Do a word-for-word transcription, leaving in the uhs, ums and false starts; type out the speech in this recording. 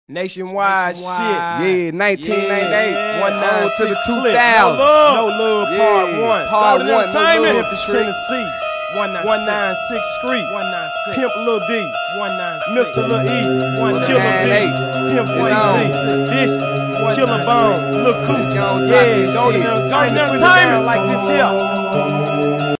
Nationwide, Nationwide shit. Yeah, nineteen ninety-eight. Yeah. one nine to the two Clique. thousand. No love. No love, yeah. part one. Part one, no love. Tennessee. one ninety-sixth Street. one ninety-six. Pimp Lil D. one ninety-six. Mister Lil E. Killer B. Pimp C Z. Dish. Killer Bone. Lil Cooch. Yeah, don't even entertainment like this here.